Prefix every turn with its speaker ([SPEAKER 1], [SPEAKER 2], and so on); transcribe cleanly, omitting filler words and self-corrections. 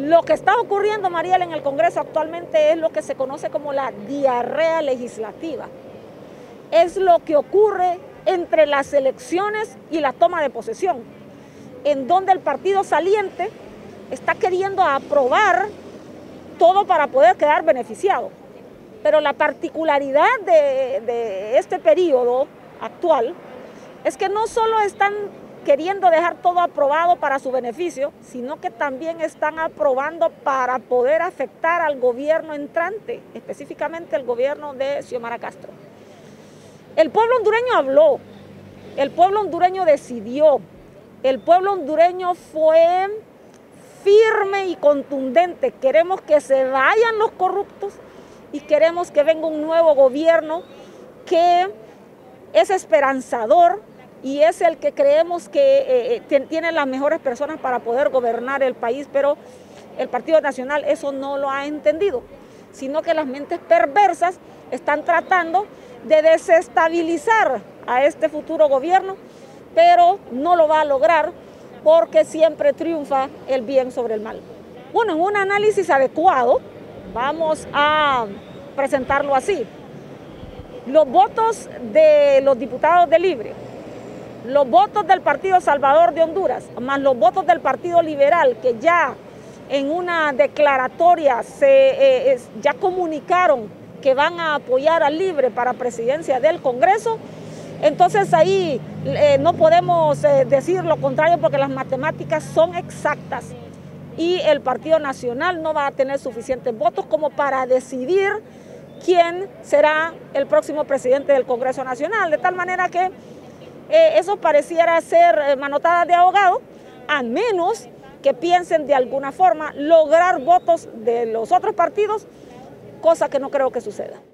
[SPEAKER 1] Lo que está ocurriendo, Mariela, en el Congreso actualmente es lo que se conoce como la diarrea legislativa. Es lo que ocurre entre las elecciones y la toma de posesión, en donde el partido saliente está queriendo aprobar todo para poder quedar beneficiado. Pero la particularidad de este periodo actual es que no solo están queriendo dejar todo aprobado para su beneficio, sino que también están aprobando para poder afectar al gobierno entrante, específicamente el gobierno de Xiomara Castro. El pueblo hondureño habló, el pueblo hondureño decidió, el pueblo hondureño fue firme y contundente. Queremos que se vayan los corruptos y queremos que venga un nuevo gobierno que es esperanzador y es el que creemos que tiene las mejores personas para poder gobernar el país, pero el Partido Nacional eso no lo ha entendido, sino que las mentes perversas están tratando de desestabilizar a este futuro gobierno, pero no lo va a lograr porque siempre triunfa el bien sobre el mal. Bueno, en un análisis adecuado, vamos a presentarlo así. Los votos de los diputados de Libre, los votos del Partido Salvador de Honduras, más los votos del Partido Liberal, que ya en una declaratoria ya comunicaron que van a apoyar a Libre para presidencia del Congreso, entonces ahí no podemos decir lo contrario porque las matemáticas son exactas y el Partido Nacional no va a tener suficientes votos como para decidir quién será el próximo presidente del Congreso Nacional, de tal manera que eso pareciera ser manotada de ahogado, a menos que piensen de alguna forma lograr votos de los otros partidos, cosa que no creo que suceda.